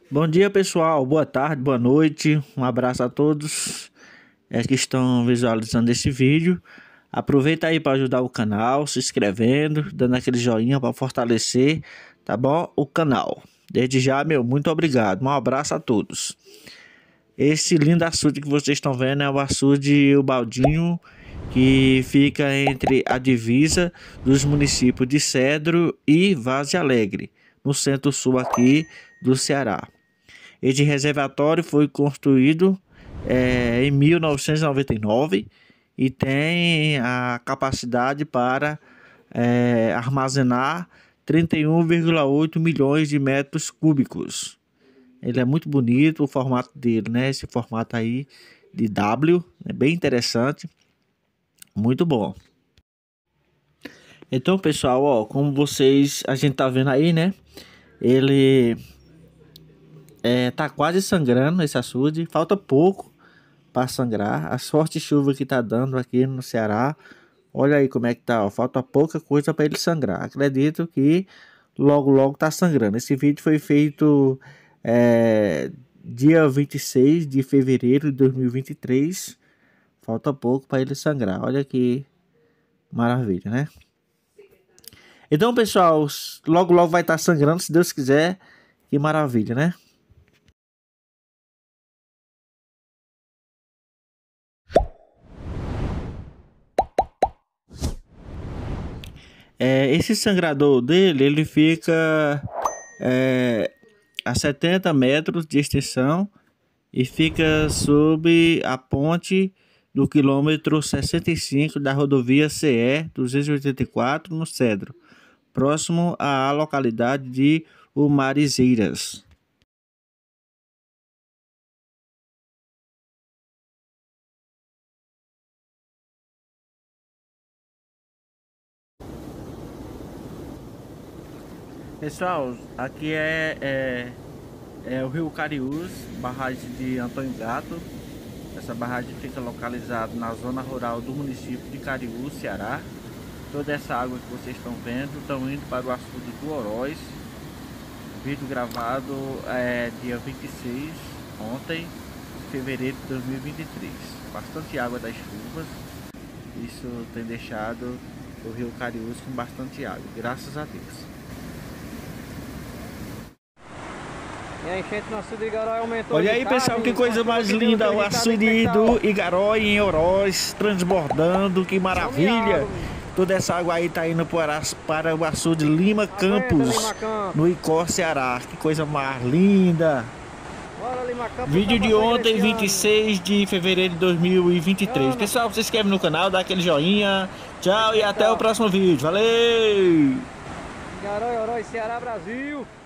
Bom dia, pessoal. Boa tarde, boa noite. Um abraço a todos que estão visualizando esse vídeo. Aproveita aí para ajudar o canal, se inscrevendo, dando aquele joinha para fortalecer, tá bom? O canal. Desde já, muito obrigado. Um abraço a todos. Esse lindo açude que vocês estão vendo é o açude O Baldinho, que fica entre a divisa dos municípios de Cedro e Várzea Alegre, no centro-sul aqui do Ceará. Este reservatório foi construído em 1999 e tem a capacidade para armazenar 31,8 milhões de metros cúbicos. Ele é muito bonito, o formato dele, né? Esse formato aí de W, é bem interessante, muito bom. Então, pessoal, ó, como a gente tá vendo aí, né? Ele tá quase sangrando esse açude, falta pouco para sangrar. A forte chuva que tá dando aqui no Ceará, olha aí como é que tá, ó, falta pouca coisa para ele sangrar. Acredito que logo tá sangrando. Esse vídeo foi feito dia 26 de fevereiro de 2023. Falta pouco para ele sangrar. Olha que maravilha, né? Então, pessoal, logo vai estar sangrando, se Deus quiser. Que maravilha, né? Esse sangrador dele, ele fica a 70 metros de extensão e fica sob a ponte do quilômetro 65 da rodovia CE 284 no Cedro, próximo à localidade de Umarizeiras. Pessoal, aqui é o Rio Cariús, barragem de Antônio Gato. Essa barragem fica localizada na zona rural do município de Cariús, Ceará. Toda essa água que vocês estão vendo estão indo para o açude do Oroz. Vídeo gravado dia 26, ontem, de fevereiro de 2023. Bastante água das chuvas. Isso tem deixado o Rio Cariús com bastante água, graças a Deus. E a enchente no açude do Igarói aumentou. Olha aí, pessoal, que coisa mais linda, o açude do Igarói em Oroz transbordando, que maravilha. Toda essa água aí tá indo para o açude Lima Campos, no Icó, Ceará. Que coisa mais linda. Vídeo de ontem, 26 de fevereiro de 2023. Pessoal, se inscreve no canal, dá aquele joinha. Tchau e até o próximo vídeo. Valeu! Igarói, Oroz, Ceará, Brasil.